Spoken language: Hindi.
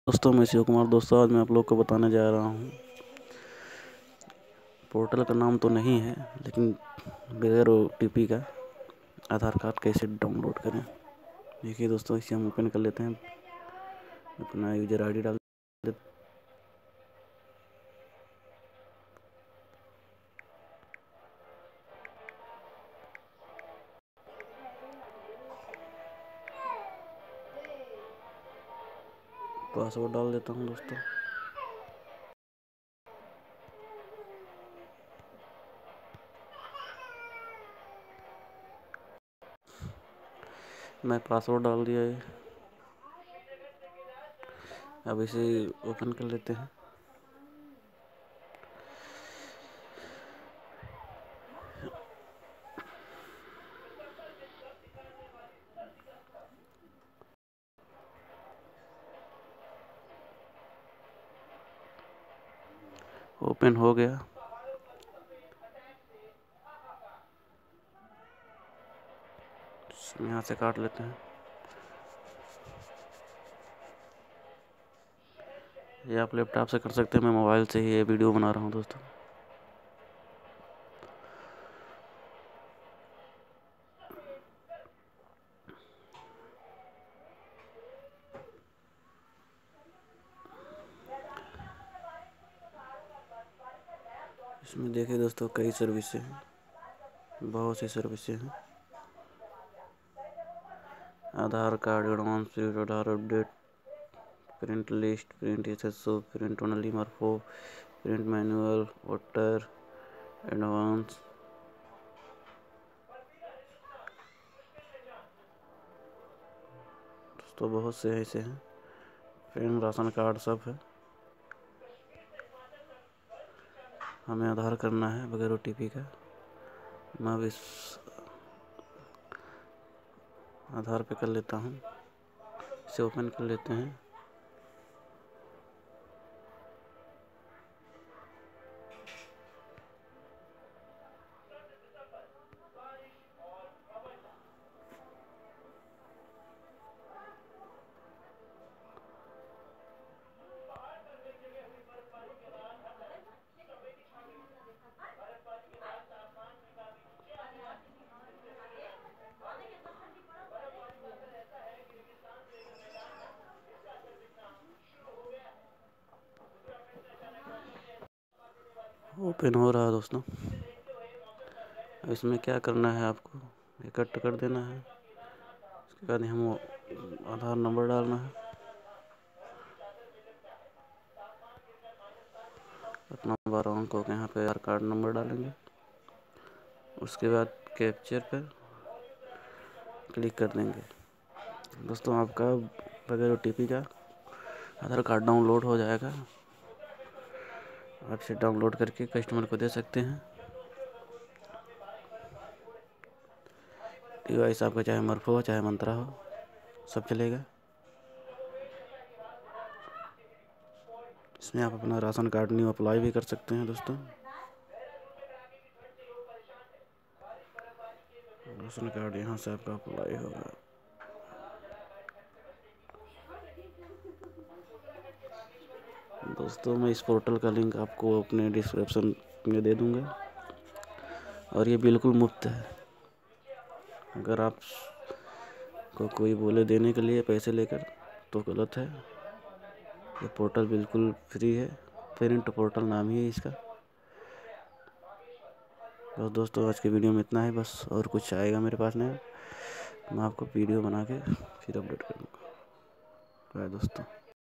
दोस्तों मैं शिव कुमार। दोस्तों आज मैं आप लोग को बताने जा रहा हूँ, पोर्टल का नाम तो नहीं है लेकिन बगैर OTP का आधार कार्ड कैसे डाउनलोड करें। देखिए दोस्तों, इसे हम ओपन कर लेते हैं। अपना यूजर ID डाल देते, पासवर्ड डाल देता हूँ दोस्तों। मैं पासवर्ड डाल दिया है। अब इसे ओपन कर लेते हैं। ओपन हो गया। यहाँ से काट लेते हैं। ये आप लैपटॉप से कर सकते हैं, मैं मोबाइल से ही ये वीडियो बना रहा हूँ दोस्तों। इसमें देखिए दोस्तों, कई सर्विसें हैं, बहुत सी सर्विसें हैं। Aadhaar card advance print, Aadhaar update, print list, print SSO, print only Morpho, print manual, voter advance, तो बहुत से ऐसे हैं। पैन, राशन कार्ड सब है। हमें आधार करना है बगैर OTP का। मैं अब इस आधार पे कर लेता हूँ। इसे ओपन कर लेते हैं। ओपन हो रहा है दोस्तों। इसमें क्या करना है, आपको ये कट कर देना है। उसके बाद हम आधार नंबर डालना है, अपना 12 अंकों के यहाँ पे आधार कार्ड नंबर डालेंगे। उसके बाद कैप्चर पर क्लिक कर देंगे। दोस्तों आपका बगैर OTP का आधार कार्ड डाउनलोड हो जाएगा। आप इसे डाउनलोड करके कस्टमर को दे सकते हैं। डिवाइस आपका चाहे मरफो हो चाहे मंत्रा हो, सब चलेगा। इसमें आप अपना राशन कार्ड न्यू अप्लाई भी कर सकते हैं दोस्तों। राशन कार्ड यहाँ से आपका अप्लाई होगा। दोस्तों मैं इस पोर्टल का लिंक आपको अपने डिस्क्रिप्शन में दे दूँगा, और ये बिल्कुल मुफ्त है। अगर आप को कोई बोले देने के लिए पैसे लेकर, तो गलत है। ये पोर्टल बिल्कुल फ्री है। प्रिंट पोर्टल नाम ही है इसका। बस दोस्तों आज के वीडियो में इतना है बस, और कुछ आएगा मेरे पास नहीं। मैं आपको वीडियो बना के फिर अपडेट करूँगा। बाय दोस्तों।